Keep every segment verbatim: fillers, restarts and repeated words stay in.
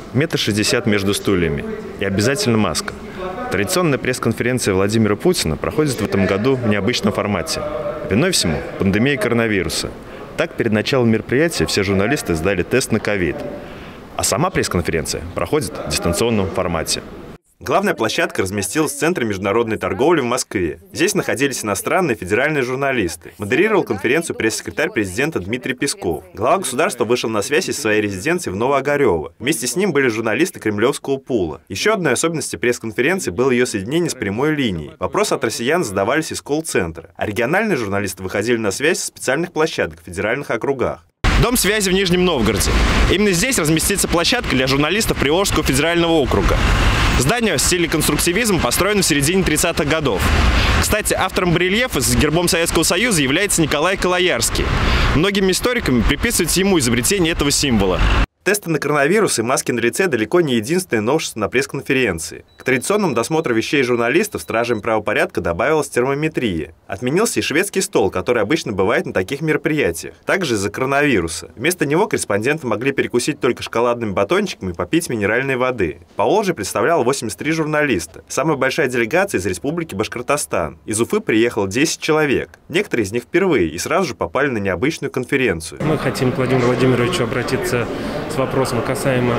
метр шестьдесят между стульями и обязательно маска. Традиционная пресс-конференция Владимира Путина проходит в этом году в необычном формате. Виной всему – пандемия коронавируса. Так, перед началом мероприятия все журналисты сдали тест на ковид. А сама пресс-конференция проходит в дистанционном формате. Главная площадка разместилась в Центре международной торговли в Москве. Здесь находились иностранные федеральные журналисты. Модерировал конференцию пресс-секретарь президента Дмитрий Песков. Глава государства вышел на связь из своей резиденции в Новоогарево. Вместе с ним были журналисты кремлевского пула. Еще одной особенностью пресс-конференции было ее соединение с прямой линией. Вопросы от россиян задавались из колл-центра. А региональные журналисты выходили на связь со специальных площадок в федеральных округах. Дом связи в Нижнем Новгороде. Именно здесь разместится площадка для журналистов Приволжского федерального округа. Здание в стиле конструктивизм построено в середине тридцатых годов. Кстати, автором барельефа с гербом Советского Союза является Николай Колоярский. Многими историками приписывается ему изобретение этого символа. Тесты на коронавирус и маски на лице далеко не единственное новшество на пресс-конференции. К традиционному досмотру вещей журналистов стражами правопорядка добавилась термометрия. Отменился и шведский стол, который обычно бывает на таких мероприятиях. Также из-за коронавируса. Вместо него корреспонденты могли перекусить только шоколадными батончиками и попить минеральной воды. Поволжье представляло восемьдесят три журналиста. Самая большая делегация из Республики Башкортостан. Из Уфы приехало десять человек. Некоторые из них впервые и сразу же попали на необычную конференцию. Мы хотим к Владимиру Владимировичу обратиться с вопросом касаемо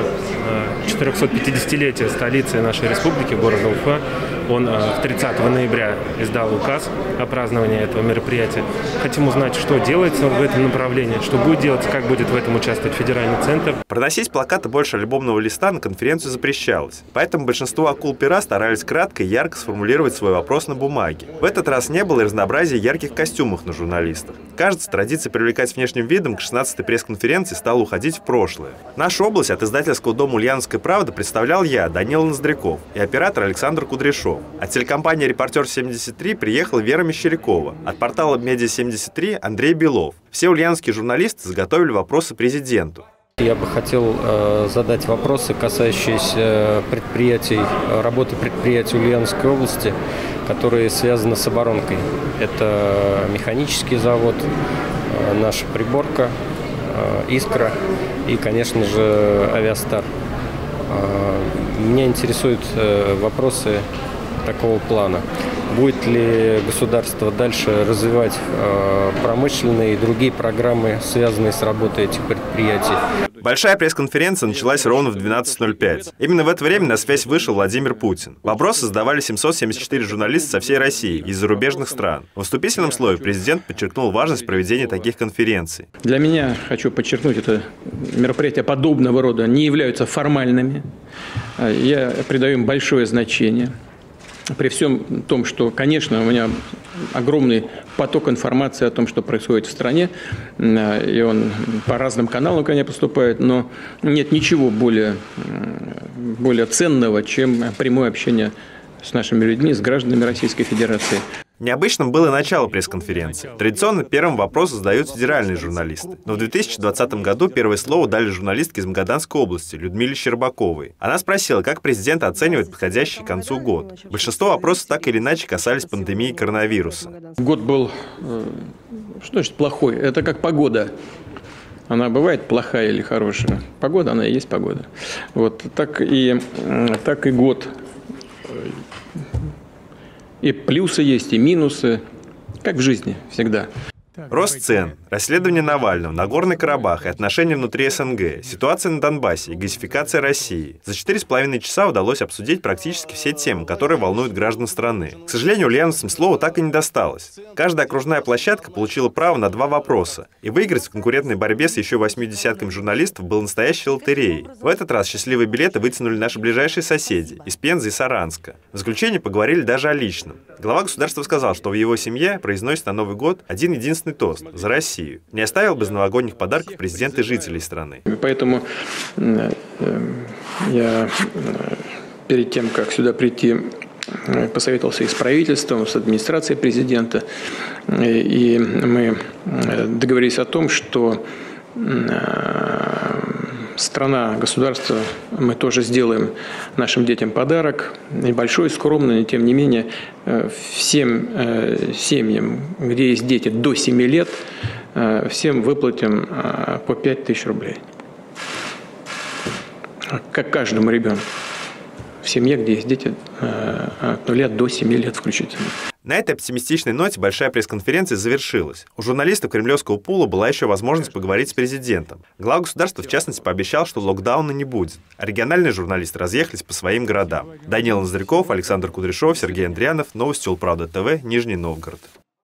четырехсот-пятидесятилетия столицы нашей республики, города Уфа. Он тридцатого ноября издал указ о праздновании этого мероприятия. Хотим узнать, что делается в этом направлении, что будет делаться, как будет в этом участвовать федеральный центр. Проносить плакаты больше альбомного листа на конференцию запрещалось. Поэтому большинство акул-пера старались кратко и ярко сформулировать свой вопрос на бумаге. В этот раз не было и разнообразия ярких костюмов на журналистах. Кажется, традиция привлекать внешним видом к шестнадцатой пресс-конференции стала уходить в прошлое. Нашу область от издательского дома «Ульяновская правда» представлял я, Данила Ноздряков, и оператор Александр Кудряшов. От телекомпании «Репортер семьдесят три» приехала Вера Мещерякова. От портала «Медиа семьдесят три» Андрей Белов. Все ульяновские журналисты заготовили вопросы президенту. Я бы хотел э, задать вопросы, касающиеся предприятий, работы предприятий Ульяновской области, которые связаны с оборонкой. Это механический завод, э, наша приборка, э, «Искра» и, конечно же, «Авиастар». Э, меня интересуют э, вопросы такого плана. Будет ли государство дальше развивать э, промышленные и другие программы, связанные с работой этих предприятий? Большая пресс-конференция началась ровно в двенадцать ноль пять. Именно в это время на связь вышел Владимир Путин. Вопросы задавали семьсот семьдесят четыре журналиста со всей России и из зарубежных стран. В вступительном слове президент подчеркнул важность проведения таких конференций. Для меня, хочу подчеркнуть, это мероприятия подобного рода не являются формальными. Я придаю им большое значение. При всем том, что, конечно, у меня огромный поток информации о том, что происходит в стране, и он по разным каналам, конечно, поступает, но нет ничего более, более ценного, чем прямое общение с нашими людьми, с гражданами Российской Федерации. Необычным было начало пресс-конференции. Традиционно первым вопрос задают федеральные журналисты. Но в две тысячи двадцатом году первое слово дали журналистке из Магаданской области Людмиле Щербаковой. Она спросила, как президент оценивает подходящий к концу год. Большинство вопросов так или иначе касались пандемии коронавируса. Год был, что значит плохой? Это как погода. Она бывает плохая или хорошая. Погода, она и есть погода. Вот так и, так и год. И плюсы есть, и минусы, как в жизни всегда. Рост цен, расследование Навального, Нагорный Карабах и отношения внутри СНГ, ситуация на Донбассе и газификация России. За четыре с половиной часа удалось обсудить практически все темы, которые волнуют граждан страны. К сожалению, ульяновцам слова так и не досталось. Каждая окружная площадка получила право на два вопроса. И выиграть в конкурентной борьбе с еще восьмью десятками журналистов было настоящей лотереей. В этот раз счастливые билеты вытянули наши ближайшие соседи из Пензы и Саранска. В заключение поговорили даже о личном. Глава государства сказал, что в его семье произносит на Новый год один единственный тост за Россию. Не оставил без новогодних подарков президент и жителей страны. Поэтому я перед тем, как сюда прийти, посоветовался и с правительством, с администрацией президента, и мы договорились о том, что страна, государство, мы тоже сделаем нашим детям подарок, небольшой, скромный, но тем не менее всем семьям, где есть дети до семи лет, всем выплатим по пять тысяч рублей. как каждому ребенку в семье, где есть дети от нуля до семи лет включительно. На этой оптимистичной ноте большая пресс-конференция завершилась. У журналистов кремлевского пула была еще возможность поговорить с президентом. Глава государства, в частности, пообещал, что локдауна не будет. А региональные журналисты разъехались по своим городам. Данил Ноздряков, Александр Кудряшов, Сергей Андрианов. Новости Улправда ТВ, Нижний Новгород.